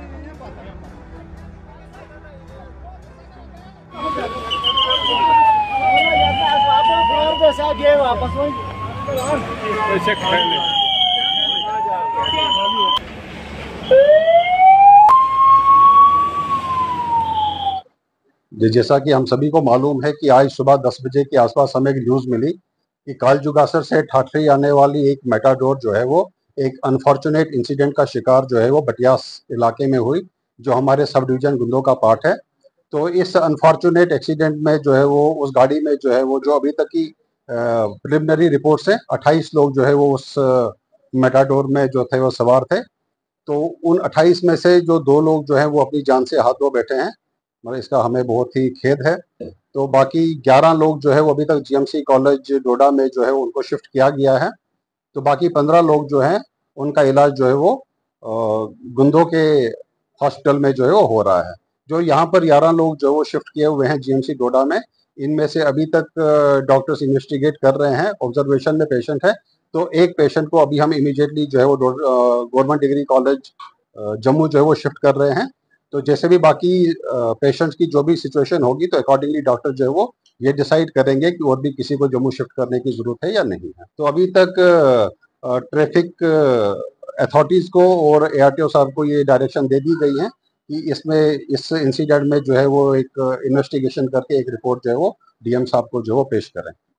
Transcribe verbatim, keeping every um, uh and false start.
जी, जैसा कि हम सभी को मालूम है कि आज सुबह दस बजे के आसपास हमें एक न्यूज़ मिली कि कालजुगासर से ठाठरी आने वाली एक मेटाडोर जो है वो एक अनफॉर्चुनेट इंसिडेंट का शिकार जो है वो बटियास इलाके में हुई, जो हमारे सब डिवीजन गुंदो का पार्ट है। तो इस अनफॉर्चुनेट एक्सीडेंट में जो है वो उस गाड़ी में जो है वो जो अभी तक की प्रिलिमिनरी रिपोर्ट से अट्ठाईस लोग जो है वो उस मेटाडोर में जो थे वो सवार थे। तो उन अट्ठाईस में से जो दो लोग जो हैं वो अपनी जान से हाथ धो बैठे हैं, मतलब इसका हमें बहुत ही खेद है। तो बाकी ग्यारह लोग जो है वो अभी तक जीएमसी कॉलेज डोडा में जो है उनको शिफ्ट किया गया है। तो बाकी पंद्रह लोग जो हैं उनका इलाज जो है वो गुंदो के हॉस्पिटल में जो है वो हो रहा है। जो यहाँ पर ग्यारह लोग जो वो शिफ्ट किए हुए हैं जीएमसी डोडा में, इनमें से अभी तक डॉक्टर्स इन्वेस्टिगेट कर रहे हैं, ऑब्जर्वेशन में पेशेंट है। तो एक पेशेंट को अभी हम इमीडिएटली जो है वो गवर्नमेंट डिग्री कॉलेज जम्मू जो है वो शिफ्ट कर रहे हैं। तो जैसे भी बाकी पेशेंट्स की जो भी सिचुएशन होगी तो अकॉर्डिंगली डॉक्टर जो है वो ये डिसाइड करेंगे कि और भी किसी को जम्मू शिफ्ट करने की जरूरत है या नहीं है। तो अभी तक ट्रैफिक अथॉरिटीज को और एआरटीओ साहब को ये डायरेक्शन दे दी गई है कि इसमें इस इंसिडेंट में जो है वो एक इन्वेस्टिगेशन करके एक रिपोर्ट जो है वो डीएम साहब को जो है वो पेश करें।